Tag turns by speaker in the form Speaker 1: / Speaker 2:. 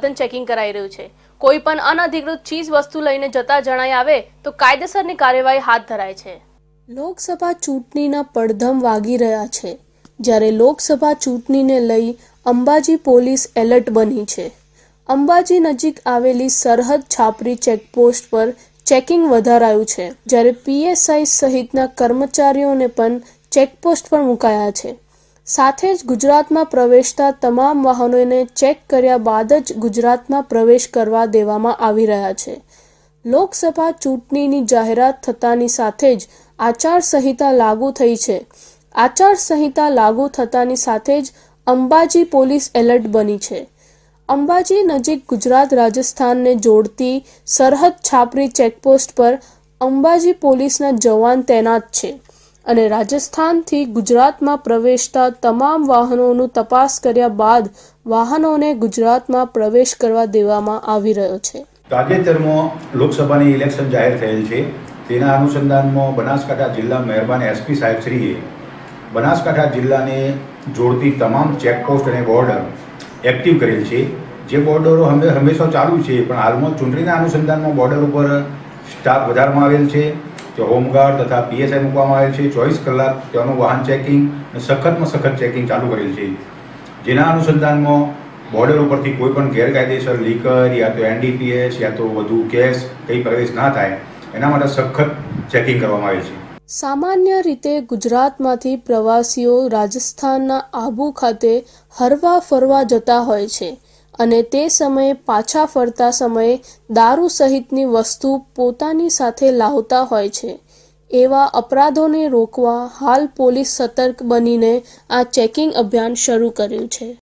Speaker 1: Checking કરાઈ રહ્યું છે। કોઈ પણ અનધિકૃત ચીજ વસ્તુ લઈને જતા જણાઈ આવે તો કાયદેસરની કાર્યવાહી હાથ ધરાય છે। લોકસભા ચૂંટણીના પડધમ વાગી રહ્યા છે, જ્યારે લોકસભા ચૂંટણીને લઈ અંબાજી પોલીસ એલર્ટ બની છે। અંબાજી નજીક આવેલી સરહદ છાપરી ચેકપોસ્ટ પર ચેકિંગ વધારાયું છે, જ્યારે પીએસઆઈ સહિતના કર્મચારીઓને પણ ચેકપોસ્ટ પર મુકાયા છે। સાથે જ ગુજરાતમાં પ્રવેશતા તમામ વાહનોને ચેક કર્યા બાદ જ ગુજરાતમાં પ્રવેશ કરવા દેવામાં આવી રહ્યા છે। લોકસભા ચૂંટણીની જાહેરાત થતાની સાથે જ આચારસંહિતા લાગુ થઈ છે। આચારસંહિતા લાગુ થતાની સાથે જ અંબાજી પોલીસ એલર્ટ બની છે। અંબાજી નજીક ગુજરાત રાજસ્થાનને જોડતી સરહદ છાપરી ચેકપોસ્ટ પર અંબાજી પોલીસના જવાન તૈનાત છે અને રાજસ્થાનથી ગુજરાતમાં પ્રવેશતા તમામ વાહનોનું તપાસ કર્યા બાદ વાહનોને ગુજરાતમાં પ્રવેશ કરવા દેવામાં આવી રહ્યો છે।
Speaker 2: તાજેતરમાં લોકસભાની ઇલેક્શન જાહેર થયેલ છે, તેના અનુસંધાનમાં બનાસકાંઠા જિલ્લા મહેરબાન એસપી સાહેબશ્રીએ બનાસકાંઠા જિલ્લાને જોડતી તમામ ચેકપોસ્ટ અને બોર્ડર એક્ટિવ કરેલ છે। જે બોર્ડરો હંમેશા ચાલુ છે, પણ હાલમાં ચૂંટણીના અનુસંધાનમાં બોર્ડર ઉપર સ્ટાફ વધારવામાં આવેલ છે। તે હોમગાર્ડ તથા પીએસઆઈ મૂકવામાં આવેલ છે। 24 કલાક તેનું વાહન ચેકિંગ અને સખતમાં સખત ચેકિંગ ચાલુ કરેલ છે, જેના અનુસંધાનમાં બોર્ડર ઉપરથી કોઈ પણ ગેરકાયદેસર લીકર યા તો એનડીપીએસ યા તો વધુ કેશ કંઈ પ્રવેશ ના થાય એના માટે સખત ચેકિંગ કરવામાં આવેલ છે।
Speaker 1: સામાન્ય રીતે ગુજરાતમાંથી પ્રવાસીઓ રાજસ્થાનના આબુ ખાતે હરવા ફરવા જતા હોય છે અને તે સમયે પાછા ફરતા સમયે દારૂ સહિતની વસ્તુ પોતાની સાથે લાવતા હોય છે। એવા અપરાધોને રોકવા હાલ પોલીસ સતર્ક બનીને આ ચેકિંગ અભિયાન શરૂ કર્યું છે।